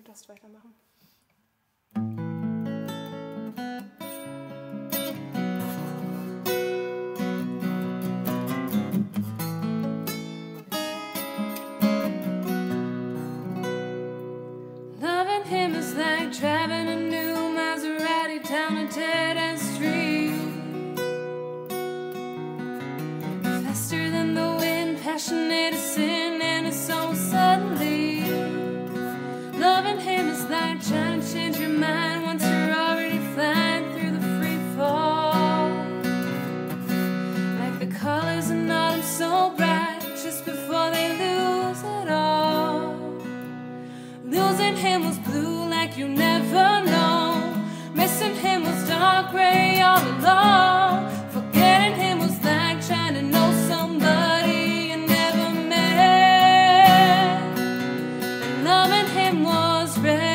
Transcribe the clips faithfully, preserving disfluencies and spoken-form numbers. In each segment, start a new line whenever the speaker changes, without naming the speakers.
Podcast weitermachen.
Loving him is like driving a new Maserati down a dead-end street. Faster than the wind, passionate as sin, and it's so suddenly. Loving him is like trying to change your mind once you're already flying through the free fall. Like the colors in autumn so bright, just before they lose it all. Losing him was blue like you never know. Missing him was dark gray all along. Forgetting him was like trying to know somebody you never met. And loving him was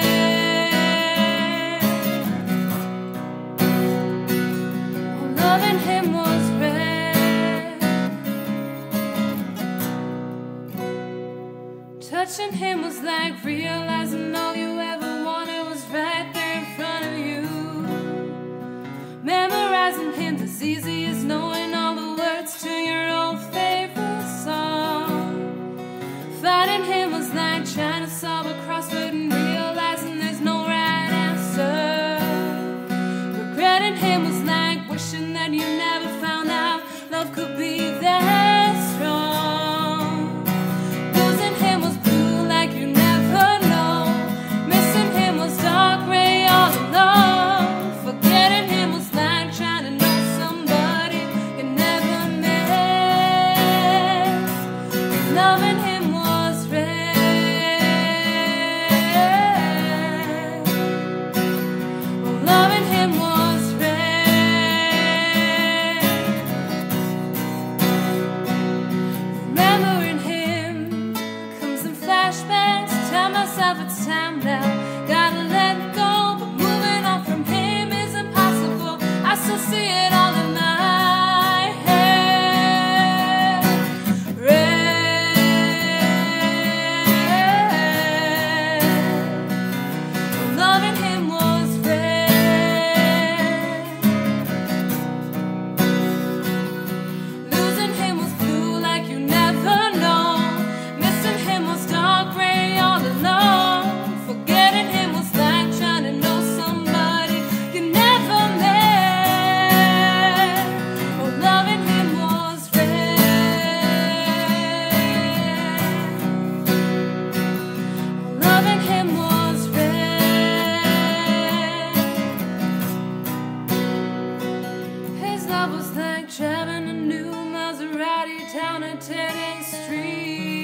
red. Oh, loving him was red. Touching him was like realizing all you ever wanted was right there in front of you. Memorizing him as easy as knowing all the words to your old favorite song. Fighting him was like trying to solve a crossword and realizing there's no right answer. Regretting him was like wishing that you never found out love could be that strong. Losing him was blue like you never know. Missing him was dark gray all along. Forgetting him was like trying to know somebody you never met. Loving him was red. Oh, loving him was red. Remembering him comes in flashbacks. Tell myself it's time now. Gotta let go, but moving on from him is impossible. I still see it all in my head. Red. Oh, loving him was red. Losing him was blue like you never know. Missing him was dark gray all along. Forgetting him was like trying to know somebody you never met. Oh, loving him was red. Oh, loving him was red. His love was like driving a new Maserati down a dead-end street.